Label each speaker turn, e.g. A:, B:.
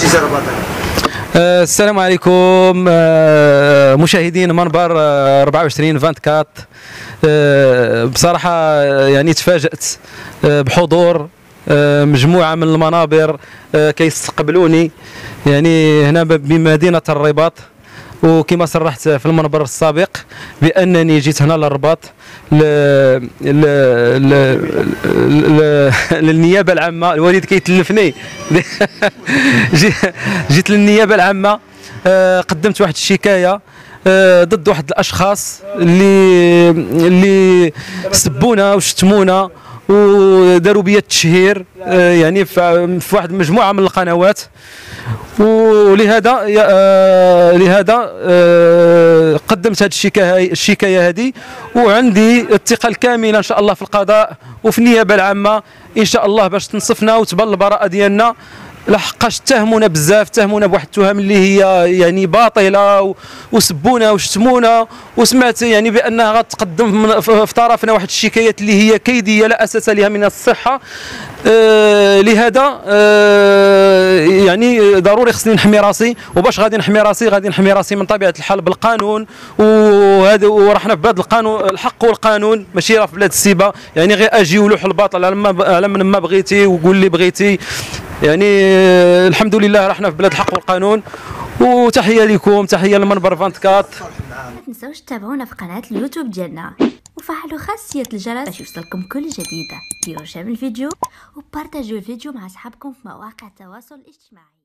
A: الجزيره الوطنيه.
B: السلام عليكم مشاهدين منبر 24 24. بصراحة يعني تفاجأت بحضور مجموعة من المنابر كيستقبلوني يعني هنا بمدينة الرباط، وكما صرحت في المنبر السابق بأنني جيت هنا للرباط للنيابة العامة. الوالد كيتلفني جيت للنيابة العامة، قدمت واحد الشكاية ضد واحد الاشخاص اللي سبونا وشتمونا وداروا بيا التشهير يعني في واحد المجموعه من القنوات. ولهذا قدمت هذه الشكايه هذه، وعندي الثقه الكامله ان شاء الله في القضاء وفي النيابه العامه ان شاء الله باش تنصفنا وتبان البراءه ديالنا، لحقاش تهمونا بزاف، تهمونا بواحد التهم اللي هي يعني باطله وسبونا وشتمونا، وسمعت يعني بانها غتقدم في طرفنا واحد الشكايات اللي هي كيديه لا اساس لها من الصحه. لهذا يعني ضروري خصني نحمي راسي، وباش غادي نحمي راسي من طبيعه الحال بالقانون، وهذا ورحنا في بلاد القانون، الحق والقانون، ماشي راه في بلاد السيبه يعني غير اجي ولوح الباطل على من ما بغيتي وقول لي بغيتي. يعني الحمد لله رحنا في بلاد الحق والقانون. وتحيه لكم، تحيه للمنبر 24.
C: ما تنسوش تتابعونا في قناه اليوتيوب ديالنا وفعلوا خاصيه الجرس باش يوصلكم كل جديده. ديروا شير الفيديو وبارطاجيو الفيديو مع اصحابكم في مواقع التواصل الاجتماعي.